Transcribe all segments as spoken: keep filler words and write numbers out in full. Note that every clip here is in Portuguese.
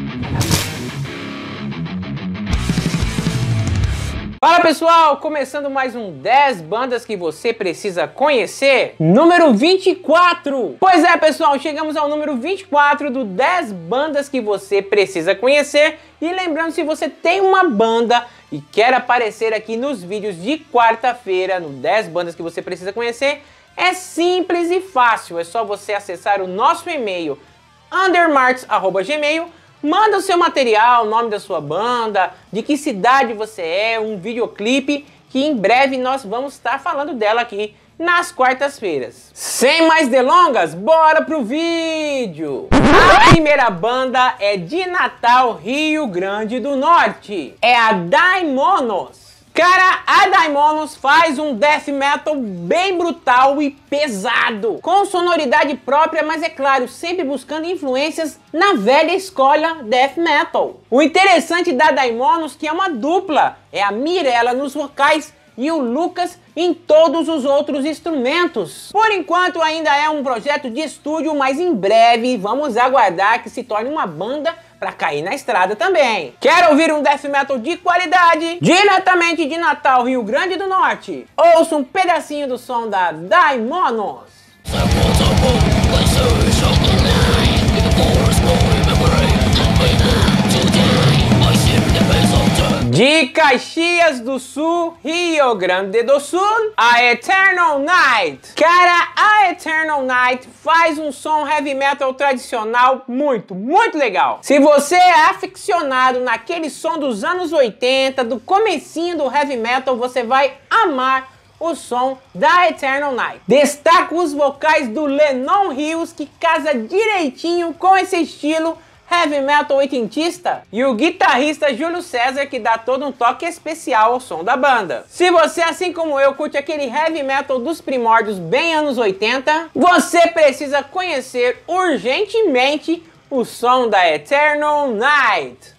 Fala pessoal, começando mais um dez bandas que você precisa conhecer, número vinte e quatro. Pois é pessoal, chegamos ao número vinte e quatro do dez bandas que você precisa conhecer. E lembrando, se você tem uma banda e quer aparecer aqui nos vídeos de quarta-feira, no dez bandas que você precisa conhecer, é simples e fácil, é só você acessar o nosso e-mail undermarks arroba gmail. Manda o seu material, o nome da sua banda, de que cidade você é, um videoclipe, que em breve nós vamos estar falando dela aqui nas quartas-feiras. Sem mais delongas, bora pro vídeo! A primeira banda é de Natal, Rio Grande do Norte. É a Daimonos. Cara, a Daimonos faz um death metal bem brutal e pesado, com sonoridade própria, mas é claro, sempre buscando influências na velha escola death metal. O interessante da Daimonos é que é uma dupla, é a Mirella nos vocais e o Lucas em todos os outros instrumentos. Por enquanto ainda é um projeto de estúdio, mas em breve vamos aguardar que se torne uma banda para cair na estrada também. Quer ouvir um death metal de qualidade? Diretamente de Natal, Rio Grande do Norte, ouça um pedacinho do som da Daimonos. De Caxias do Sul, Rio Grande do Sul, a Eternal Night. Cara, a Eternal Night faz um som heavy metal tradicional muito, muito legal. Se você é aficionado naquele som dos anos oitenta, do comecinho do heavy metal, você vai amar o som da Eternal Night. Destaco os vocais do Lennon Rios, que casa direitinho com esse estilo heavy metal oitentista, e o guitarrista Júlio César, que dá todo um toque especial ao som da banda. Se você, assim como eu, curte aquele heavy metal dos primórdios bem anos oitenta, você precisa conhecer urgentemente o som da Eternal Night.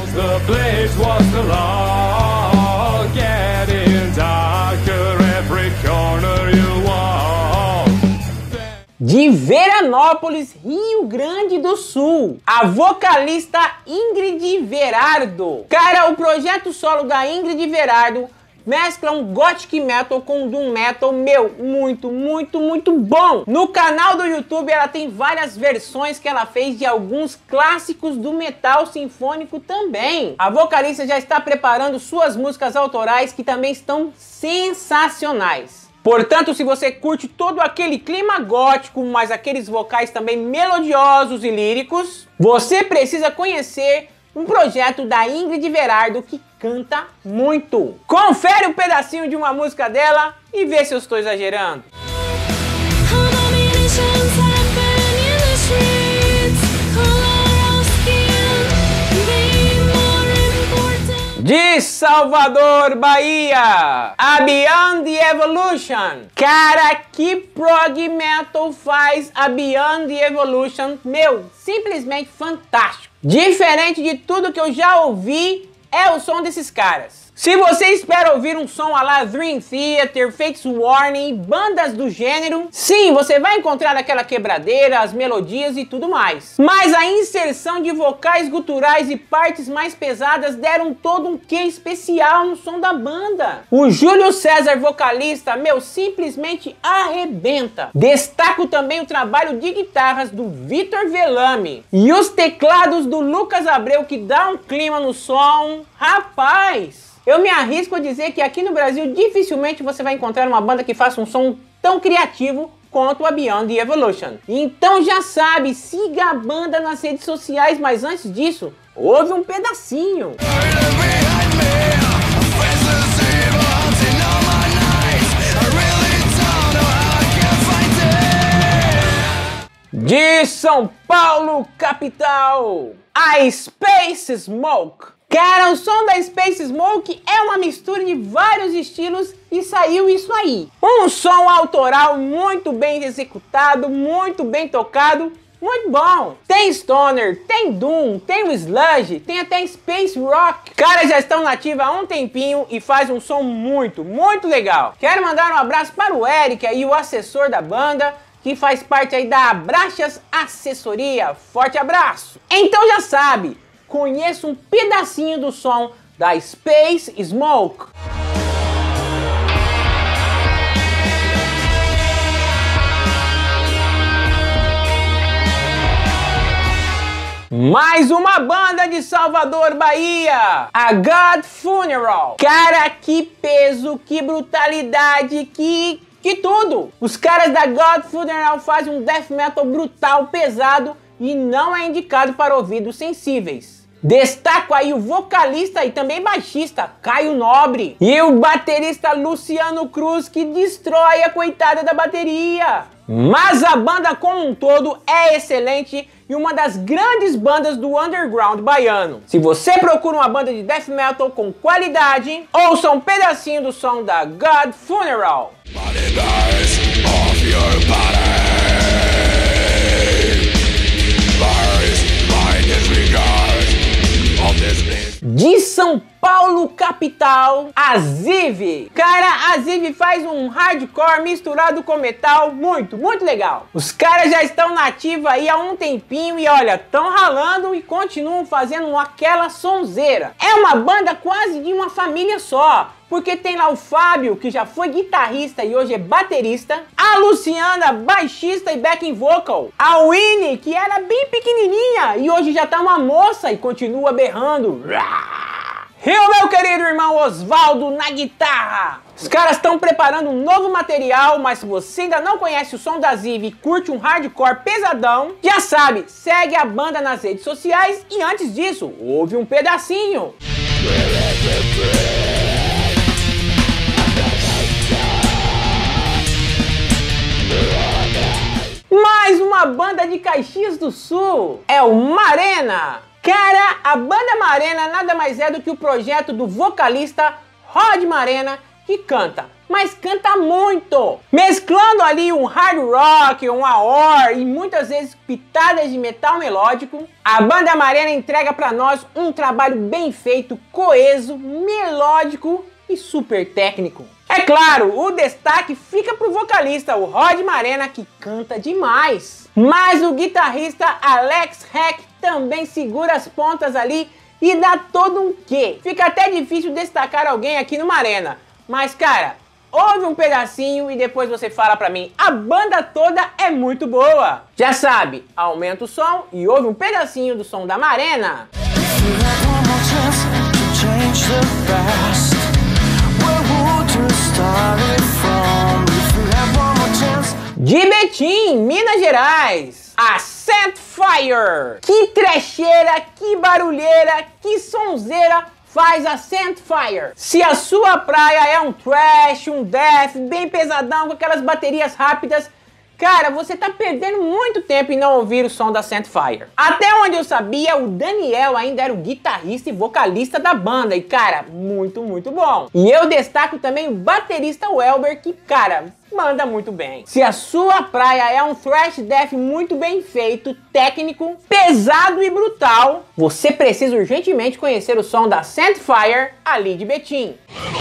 De Veranópolis, Rio Grande do Sul, a vocalista Ingrid Verardo. Cara, o projeto solo da Ingrid Verardo mescla um gothic metal com doom metal, meu, muito, muito, muito bom. No canal do YouTube ela tem várias versões que ela fez de alguns clássicos do metal sinfônico também. A vocalista já está preparando suas músicas autorais, que também estão sensacionais. Portanto, se você curte todo aquele clima gótico, mas aqueles vocais também melodiosos e líricos, você precisa conhecer um projeto da Ingrid Verardo, que canta muito. Confere um pedacinho de uma música dela e vê se eu estou exagerando. De Salvador, Bahia, a Beyond the Evolution. Cara, que prog metal faz a Beyond the Evolution? Meu, simplesmente fantástico. Diferente de tudo que eu já ouvi, é o som desses caras. Se você espera ouvir um som à la Dream Theater, Fates Warning, bandas do gênero, sim, você vai encontrar aquela quebradeira, as melodias e tudo mais. Mas a inserção de vocais guturais e partes mais pesadas deram todo um quê especial no som da banda. O Júlio César, vocalista, meu, simplesmente arrebenta. Destaco também o trabalho de guitarras do Vitor Velame e os teclados do Lucas Abreu, que dá um clima no som. Rapaz! Eu me arrisco a dizer que aqui no Brasil dificilmente você vai encontrar uma banda que faça um som tão criativo quanto a Beyond the Evolution. Então já sabe, siga a banda nas redes sociais, mas antes disso, ouve um pedacinho. De São Paulo, capital, a Space Smoke. Cara, o som da Space Smoke é uma mistura de vários estilos e saiu isso aí. Um som autoral muito bem executado, muito bem tocado, muito bom. Tem stoner, tem doom, tem o sludge, tem até space rock. Caras já estão nativos há um tempinho e faz um som muito, muito legal. Quero mandar um abraço para o Eric aí, o assessor da banda, que faz parte aí da Abraxas Assessoria. Forte abraço. Então já sabe, conheça um pedacinho do som da Space Smoke. Mais uma banda de Salvador, Bahia, a God Funeral. Cara, que peso, que brutalidade, que, que tudo. Os caras da God Funeral fazem um death metal brutal, pesado e não é indicado para ouvidos sensíveis. Destaco aí o vocalista e também baixista Caio Nobre e o baterista Luciano Cruz, que destrói a coitada da bateria. Mas a banda como um todo é excelente e uma das grandes bandas do underground baiano. Se você procura uma banda de death metal com qualidade, ouça um pedacinho do som da God Funeral. De São Paulo, capital, a Ziv. Cara, a Ziv faz um hardcore misturado com metal muito, muito legal. Os caras já estão na ativa aí há um tempinho e olha, estão ralando e continuam fazendo aquela sonzeira. É uma banda quase de uma família só, porque tem lá o Fábio, que já foi guitarrista e hoje é baterista, a Luciana, baixista e backing vocal, a Winnie, que era bem pequenininha e hoje já tá uma moça e continua berrando. E o meu querido irmão Osvaldo na guitarra. Os caras estão preparando um novo material, mas se você ainda não conhece o som da Ziv e curte um hardcore pesadão, já sabe, segue a banda nas redes sociais e antes disso, ouve um pedacinho. Mais uma banda de Caxias do Sul, é o Marena. Cara, a banda Marena nada mais é do que o projeto do vocalista Rod Marena, que canta, mas canta muito, mesclando ali um hard rock, um A O R e muitas vezes pitadas de metal melódico. A banda Marena entrega pra nós um trabalho bem feito, coeso, melódico e super técnico. É claro, o destaque fica pro vocalista, o Rod Marena, que canta demais. Mas o guitarrista Alex Heck também segura as pontas ali e dá todo um quê. Fica até difícil destacar alguém aqui no Marena. Mas cara, ouve um pedacinho e depois você fala pra mim, a banda toda é muito boa. Já sabe, aumenta o som e ouve um pedacinho do som da Marena. De Betim, Minas Gerais, a Scentfire. Que trecheira, que barulheira, que sonzeira faz a Scentfire. Se a sua praia é um thrash, um death, bem pesadão, com aquelas baterias rápidas, cara, você tá perdendo muito tempo em não ouvir o som da Scentfire. Até onde eu sabia, o Daniel ainda era o guitarrista e vocalista da banda. E cara, muito, muito bom. E eu destaco também o baterista Welber, que cara, manda muito bem. Se a sua praia é um thrash death muito bem feito, técnico, pesado e brutal, você precisa urgentemente conhecer o som da Scentfire ali de Betim.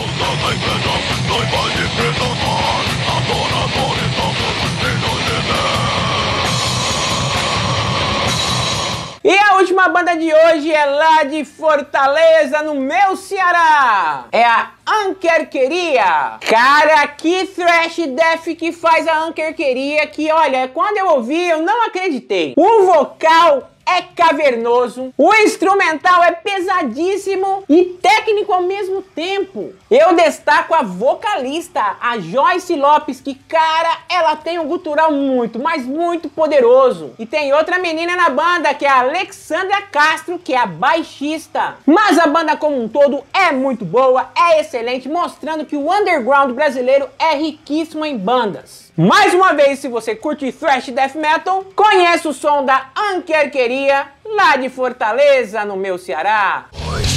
E a última banda de hoje é lá de Fortaleza, no meu Ceará. É a Ankerqueria. Cara, que thrash death que faz a Ankerqueria, que olha, quando eu ouvi eu não acreditei. O vocal é cavernoso, o instrumental é pesadíssimo e técnico ao mesmo tempo. Eu destaco a vocalista, a Joyce Lopes, que cara, ela tem um gutural muito, mas muito poderoso. E tem outra menina na banda, que é a Alexandra Castro, que é a baixista. Mas a banda como um todo é muito boa, é excelente, mostrando que o underground brasileiro é riquíssimo em bandas. Mais uma vez, se você curte thrash death metal, conheça o som da Ankerqueria, lá de Fortaleza, no meu Ceará.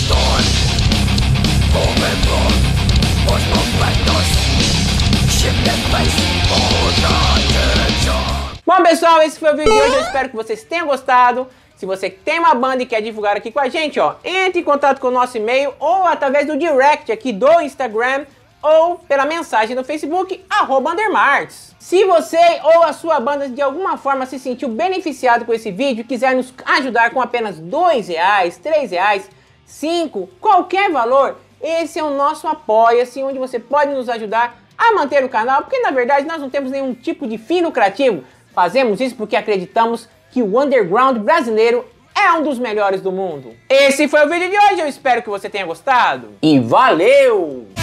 Bom pessoal, esse foi o vídeo de hoje, eu espero que vocês tenham gostado. Se você tem uma banda e quer divulgar aqui com a gente, ó, entre em contato com o nosso e-mail ou através do direct aqui do Instagram, ou pela mensagem do Facebook, arroba Undermarks. Se você ou a sua banda de alguma forma se sentiu beneficiado com esse vídeo e quiser nos ajudar com apenas dois reais, três reais, cinco, qualquer valor, esse é o nosso Apoia-se, onde você pode nos ajudar a manter o canal, porque na verdade nós não temos nenhum tipo de fim lucrativo. Fazemos isso porque acreditamos que o underground brasileiro é um dos melhores do mundo. Esse foi o vídeo de hoje, eu espero que você tenha gostado. E valeu!